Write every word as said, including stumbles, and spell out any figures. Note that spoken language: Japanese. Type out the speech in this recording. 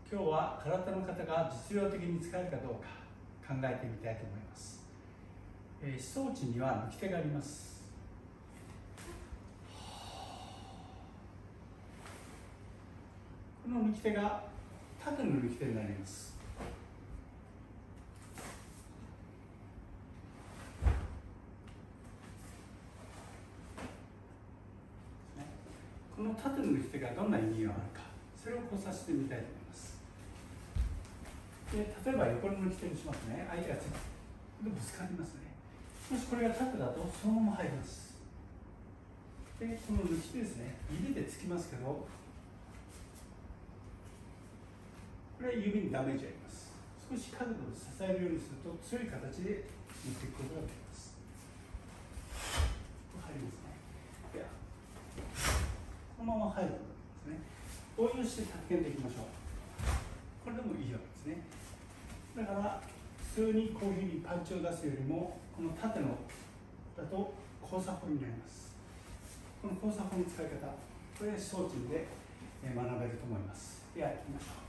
今日は空手の方が実用的に使えるかどうか考えてみたいと思います。えー、思想地には抜き手があります。この抜き手が縦の抜き手になります。この縦の抜き手がどんな意味があるか、それを考察してみたいと思います。で例えば横の抜き手にしますね。相手がついてぶつかりますね。もしこれが縦だとそのまま入ります。でこの抜き手ですね、指でつきますけど、これは指にダメージがあります。少し角度で支えるようにすると強い形で持っていくことができます。ここ入りますね。ではこのまま入ることですね。応用して発見でいきましょう。これでもいいわけですね。だから普通にこういうふうにパンチを出すよりも、この縦のだと交差法になります。この交差法の使い方、これ装置で学べると思います。では、やってみましょう。